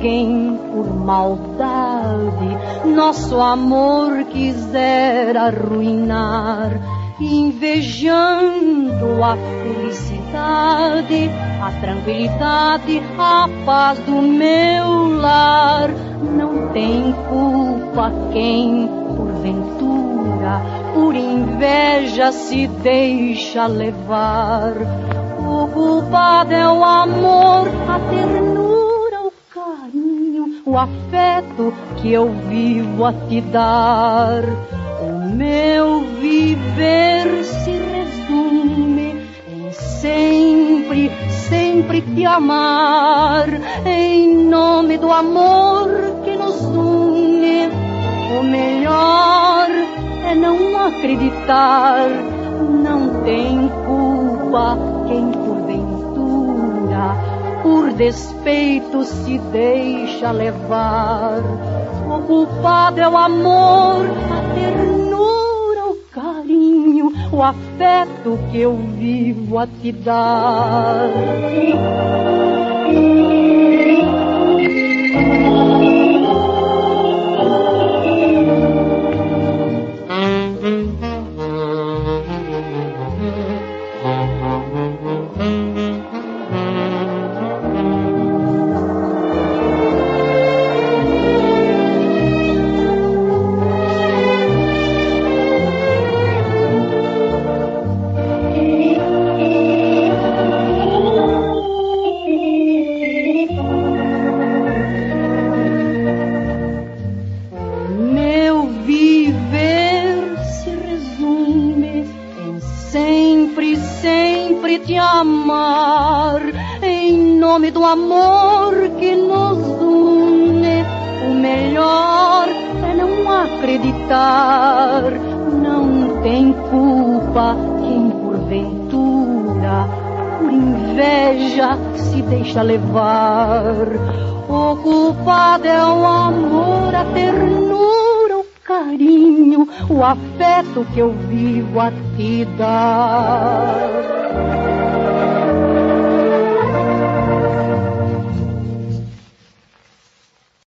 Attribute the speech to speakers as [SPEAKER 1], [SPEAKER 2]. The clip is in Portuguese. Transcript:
[SPEAKER 1] alguém por maldade nosso amor quiser arruinar, invejando a felicidade, a tranquilidade, a paz do meu lar. Não tem culpa quem, porventura, por inveja se deixa levar. O culpado é o amor, a ternura, o carinho, o afeto que eu vivo a te dar. O meu viver se resume em sempre, sempre te amar, em nome do amor que nos une. O melhor é não acreditar, não tem culpa quem porventura por despeito se deixa levar. O culpado é o amor, a ternura, o carinho, o afeto que eu vivo a te dar. Te amar, em nome do amor que nos une. O melhor é não acreditar, não tem culpa quem porventura por inveja se deixa levar. O culpado é o amor, a ternura, o carinho, o afeto que eu vivo a te dar.